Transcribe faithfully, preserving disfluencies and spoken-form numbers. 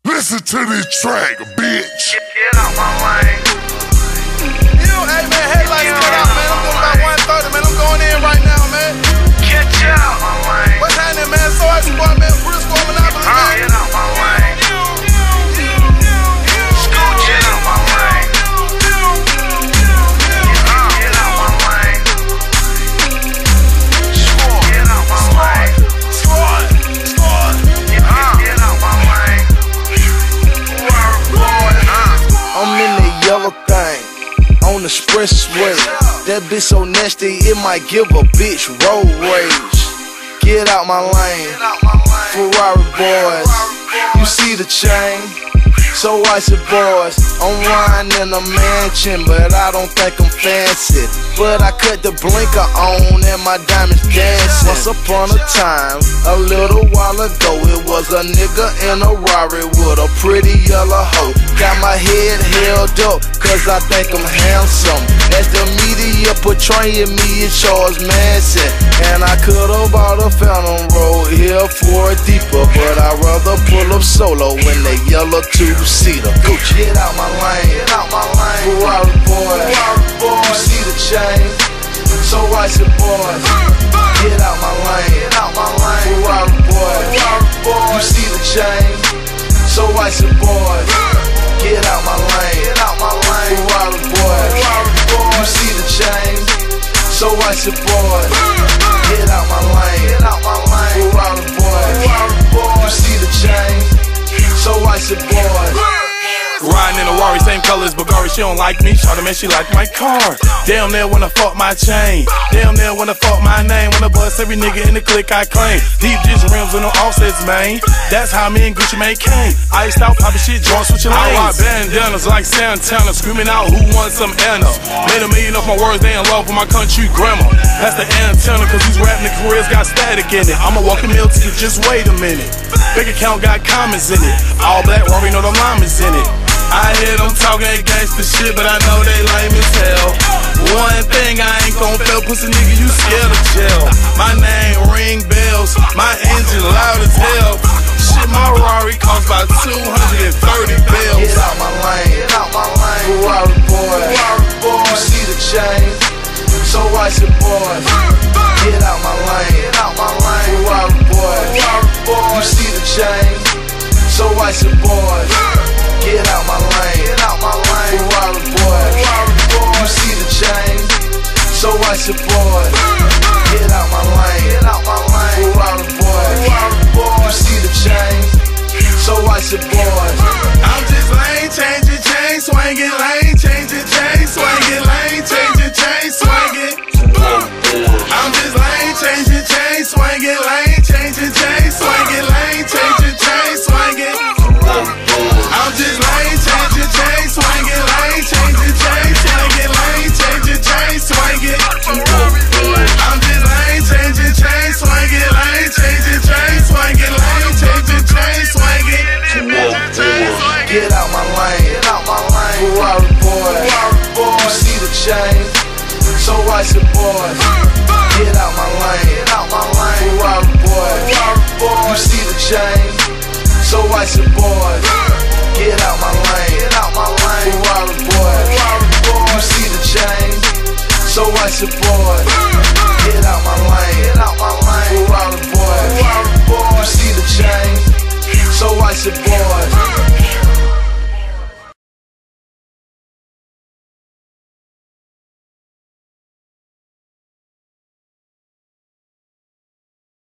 Listen to this track, bitch. Get out my lane. You, hey man, headlights cut out, man. I'm doing about one thirty, man. I'm going in right now, man. Get out my lane. What's happening, man? So I boy, man. Bruce going out, man. Get out my lane. Scoot, get out my lane. Get out my lane. Score, get out my lane. Score, score. Get out my lane. Work, boy, uh. I'm in the yellow thing, on the expressway. That bitch so nasty, it might give a bitch road rage. Get out my lane, Ferrari boys. You see the chain? So icy boys. I'm riding in a mansion, but I don't think I'm fancy. But I cut the blinker on and my diamonds dancing. Once upon a time, a little while ago, it was a nigga in a Rari with a pretty yellow hoe. Got my head held up, cause I think I'm handsome. As the media portraying me as Charles Manson. And I could've bought a Phantom Road here for a deeper, but I'd rather pull up solo in the yellow two-seater. Get out my lane, get out my lane. Ferrari boy, you see the chain? So icy boys. Get out my lane, get out my lane. Ferrari boy, you see the chain? So icy boys. Get out my lane, get out my lane. Ferrari boy, you see the chain? So icy boys. Get out my lane, get out my lane. Ferrari boy, you see the chain? So icy boys. Riding in a Rari, same colors, Bulgari, she don't like me. Shawty, man, she like my car. Damn near wanna fuck my chain. Damn near wanna fuck my name. Wanna bust every nigga in the clique I claim. Deep dish rims with no offsets, man. That's how me and Gucci Mane came. Iced out, poppin' shit, joint switchin' lanes. I rock bandanas like Santana, screaming out who wants some Anna. Made a million off my words, they in love with my country grammar. That's the antenna, cause these rap nigga careers got static in it. I'm a walking meal to you, just wait a minute. Bank account got comments in it. All black, Rory, know the llamas in it. I hear them talking that gangsta shit, but I know they lame as hell. One thing I ain't gon' fail, pussy nigga, you scared of jail. My name ring bells, my engine loud as hell. Shit, my Rari costs about two hundred thirty bills. Get out my lane, get out my lane. Ferrari boy, you see the chain? So icy boys. Get out my lane, get out my lane. Ferrari boy, you see the chain? So icy boys. Get out my lane, get out my lane. Ferrari boy, you see the chain? So icy boys. Get out my lane, get out my lane. Ferrari boy, you see the chain? So icy boys. I'm just lane changing, chain swinging, lane changing, chain swinging, lane changing, chain swinging. I'm just lane changing, chain swinging, lane changing, chain swinging, lane changing, chain swinging. I'm just lane changing, chain swinging, lane changing, chain swinging, lane changing, chain swinging. I'm just lane changing, chain swinging, lane changing, chain swinging, lane changing, chain swinging. Get out my lane, get out my lane. Ferrari boy, you see the chain? So icy boys. Get out my lane, get out my lane. Ferrari boy, you see the chain? So icy boys. Get out my lane, get out my lane. Ferrari boy, you see the chain? So icy boys. Get out my lane, get out